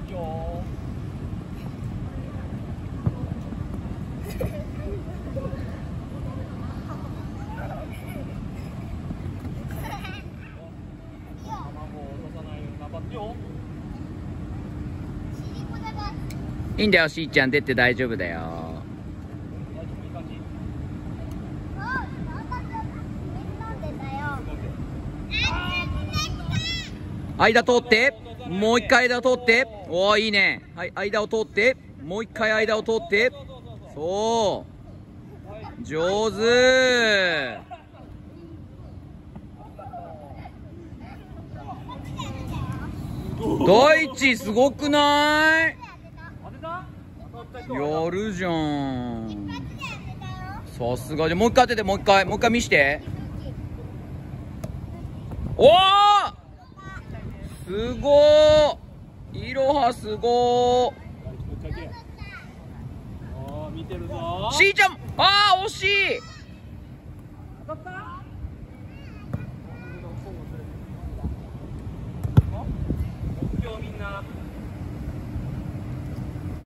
いよ。 いいんだよ、しーちゃん出て大丈夫だよ。間通って、もう一回間通って、おおいいね。はい、間を通って、もう一回間を通って、そう、上手。大地すごくない？やるじゃん。さすが。でもう一回当てて、もう一回見して。おおすごー、いろはすごー。しーちゃん、あー惜し